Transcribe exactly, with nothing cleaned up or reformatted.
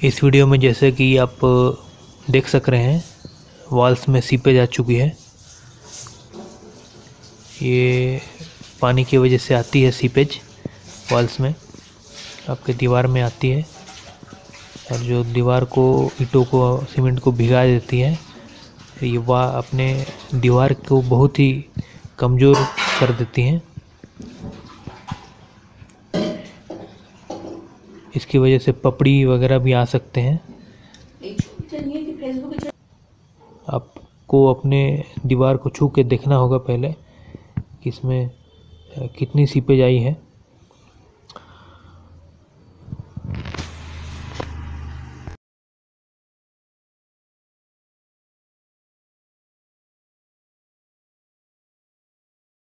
इस वीडियो में जैसे कि आप देख सक रहे हैं, वॉल्स में सीपेज आ चुकी है। ये पानी की वजह से आती है सीपेज वॉल्स में, आपके दीवार में आती है और जो दीवार को, ईंटों को, सीमेंट को भिगा देती है। ये वह अपने दीवार को बहुत ही कमज़ोर कर देती हैं। इसकी वजह से पपड़ी वगैरह भी आ सकते हैं। आपको अपने दीवार को छू के देखना होगा पहले कि इसमें कितनी सीपेज आई है।